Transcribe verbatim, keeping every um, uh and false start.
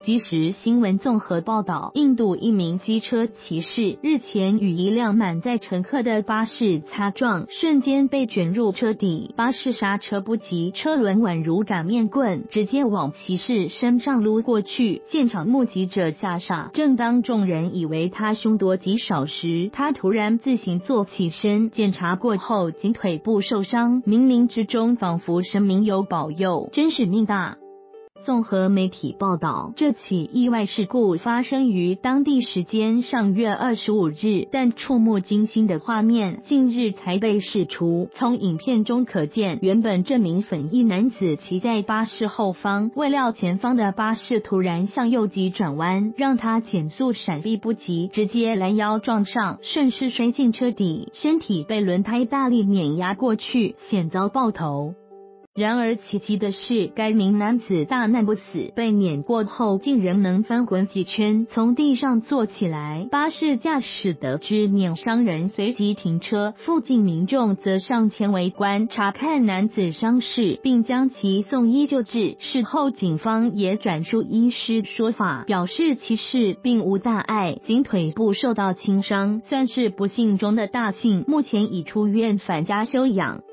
即时新闻综合报道，印度一名机车骑士日前与一辆满载乘客的巴士擦撞，瞬间被卷入车底，巴士刹车不及，车轮宛如擀面棍，直接往骑士身上撸过去。现场目击者吓傻，正当众人以为他凶多吉少时，他突然自行坐起身，检查过后仅腿部受伤，冥冥之中仿佛神明有保佑，真是命大。综合媒体报道，这起意外事故发生于当地时间上月二十五日，但触目惊心的画面近日才被释出。从影片中可见，原本这名粉衣男子骑在巴士后方，未料前方的巴士突然向右急转弯，让他减速闪避不及，直接拦腰撞上，顺势摔进车底，身体被轮胎大力碾压过去，险遭爆头。然而奇迹的是，该名男子大难不死，被碾过后竟仍能翻滚几圈，从地上坐起来。巴士驾驶得知碾伤人，随即停车，附近民众则上前围观查看男子伤势，并将其送医救治。事后警方也转述医师说法，表示骑士并无大碍，仅腿部受到轻伤，算是不幸中的大幸，目前已出院返家休养。